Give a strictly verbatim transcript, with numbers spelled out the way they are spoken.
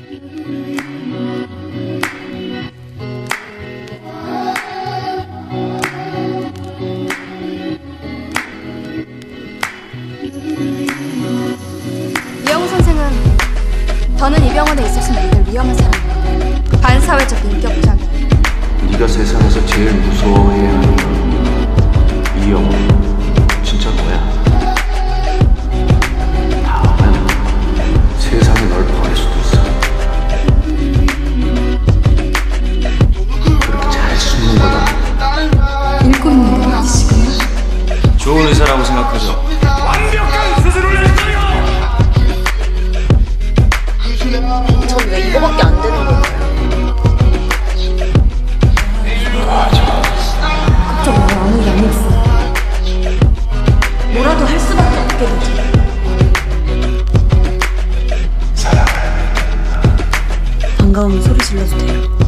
이영우 선생은 더는 이 병원에 있었으면 안 될 위험한 사람이에요. 반사회적 인격장애. 네가 세상에서 제일 무서워해야 하는 건 이영우. 진짜 너야? 다음엔 세상이 널 버릴 수도 있어. 그렇게 잘 숨는 거다. 읽고 있는 거 맞으시구나. 좋은 의사라고 생각하죠. 완벽한 수술을 했어요! 전 왜 이거밖에 안 되는 건가요? 걱정 마, 아무 일 아니었어. 뭐라도 할 수밖에 없게 되죠. 사랑을 반가우면 소리 질러도 돼요.